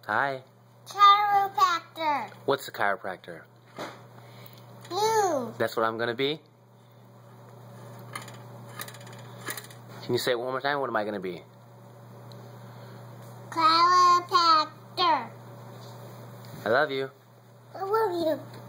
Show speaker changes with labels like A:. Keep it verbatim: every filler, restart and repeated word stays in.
A: Hi.
B: Chiropractor.
A: What's a chiropractor?
B: You.
A: That's what I'm gonna be? Can you say it one more time? What am I gonna be?
B: Chiropractor.
A: I love you.
B: I love you.